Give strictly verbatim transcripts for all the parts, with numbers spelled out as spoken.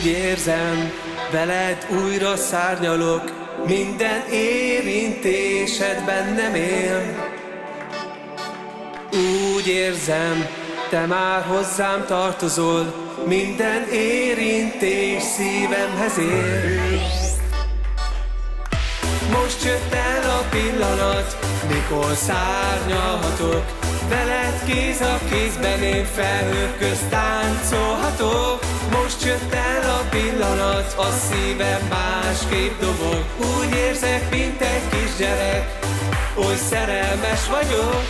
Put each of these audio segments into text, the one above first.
érzem, veled újra szárnyalok, minden érintésed bennem él. Úgy érzem, te már hozzám tartozol, minden érintés szívemhez ér. Most jött el a pillanat, mikor szárnyalhatok, veled kéz a kézben én felhők közt táncolhatok. Most jött el a pillanat, a szívem másképp dobog. Úgy érzek, mint egy kisgyerek, oly szerelmes vagyok.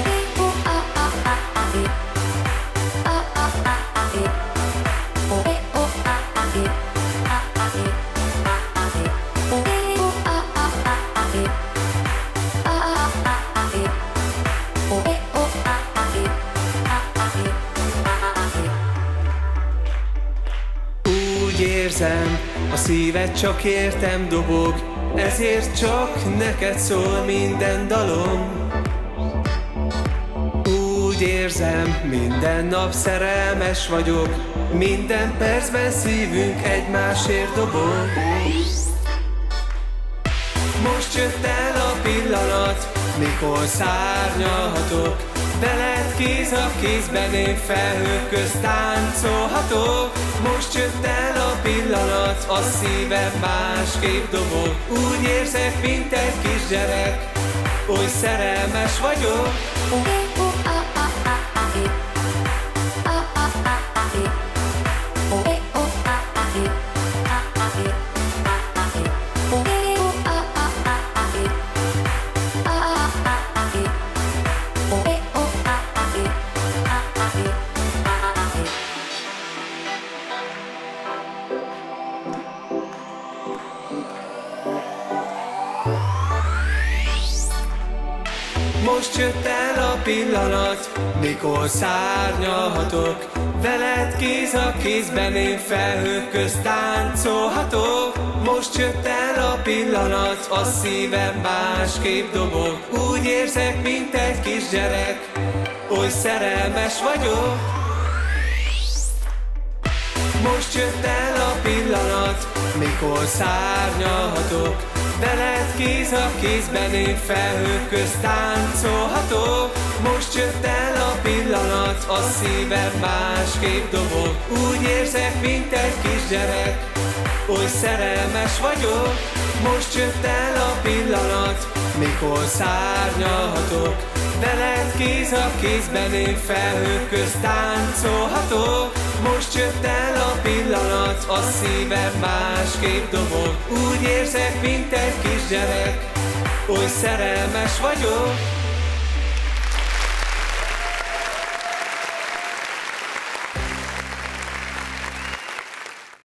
Úgy érzem, a szíved csak értem dobog, ezért csak neked szól minden dalom. Úgy érzem, minden nap szerelmes vagyok, minden percben szívünk egymásért dobog. Most jött el a pillanat, mikor szárnyalhatok, veled kéz a kézben én felhők közt táncolhatok. Most jött el a pillanat, a szívem másképp dobog. Úgy érzek, mint egy kisgyerek, oly szerelmes vagyok. Most jött el a pillanat, mikor szárnyalhatok, veled kéz a kézben én felhők közt táncolhatok. Most jött el a pillanat, a szívem másképp dobog. Úgy érzek, mint egy kisgyerek, oly szerelmes vagyok. Most jött el a pillanat, mikor szárnyalhatok, veled kéz a kézben én felhők közt táncolhatok. Most jött el a pillanat, a szívem másképp dobog. Úgy érzek, mint egy kisgyerek, oly szerelmes vagyok. Most jött el a pillanat, mikor szárnyalhatok, veled kéz a kézben én felhők közt táncolhatok. Most jött el a pillanat, a szívem másképp dobog. Úgy érzek, mint egy kisgyerek, oly szerelmes vagyok.